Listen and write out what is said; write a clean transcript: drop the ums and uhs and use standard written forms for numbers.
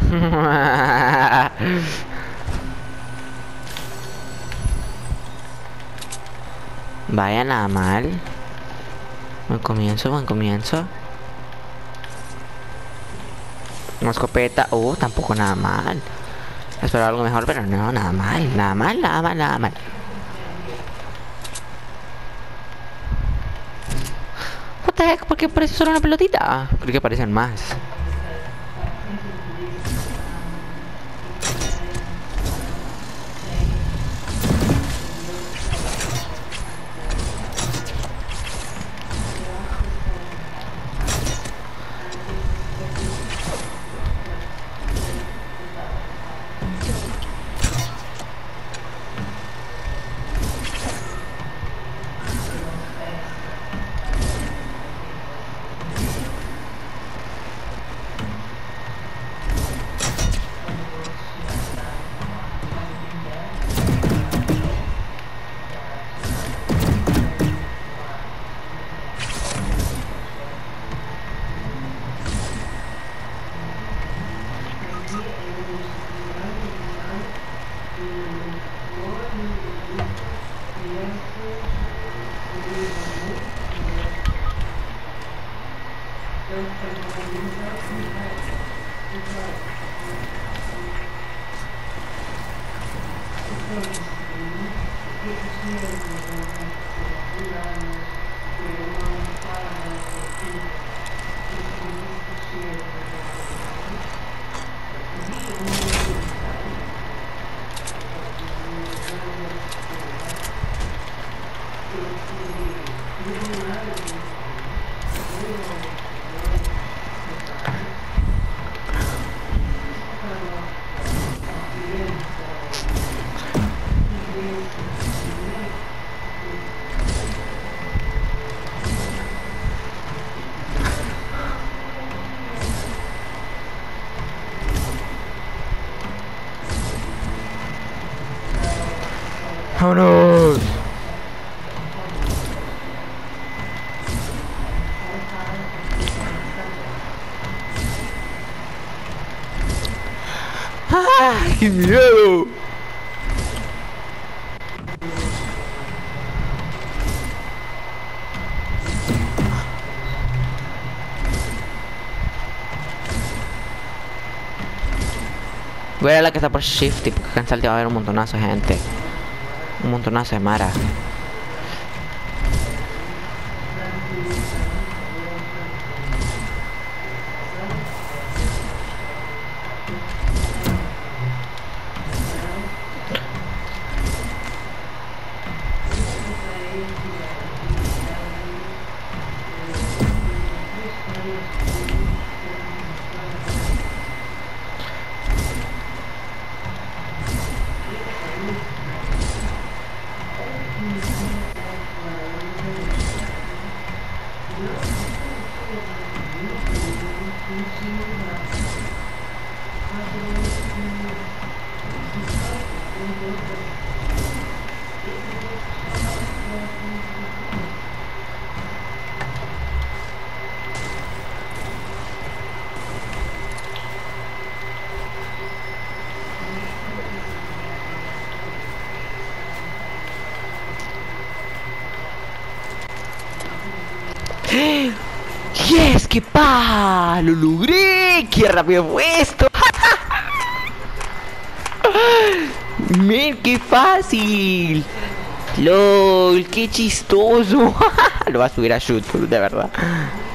Vaya, nada mal. Buen comienzo, buen comienzo. Una escopeta, tampoco nada mal. Espero algo mejor, pero no, nada mal, nada mal, nada mal, nada mal. What the heck, ¿por qué parece solo una pelotita? Creo que parecen más. ¡Vámonos! ¡Ah! ¡Qué miedo! Voy a ver la que está por Shifty, porque acá en Salty va a haber un montonazo de gente. Un montonazo de Mara. ¡Yes! ¡Qué paja! ¡Lo logré! ¡Qué rápido fue esto! ¡Men, qué fácil! ¡Lol! ¡Qué chistoso! Lo va a subir a YouTube, de verdad.